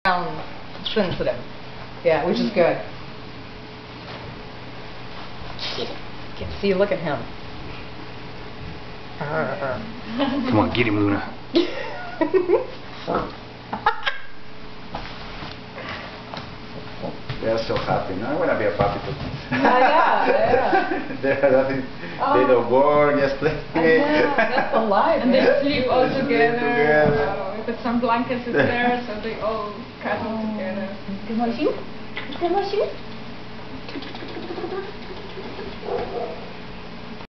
顺them. Yeah, which is good. See, look at him. Come on, get him, Luna. They're so happy. Now I want to be a puppy too. Yeah. They're nothing. They don't work, just play. That's the life. And they sleep all They sleep together. together. We put some blankets in there, so they all cuddle together. Good morning. Good morning.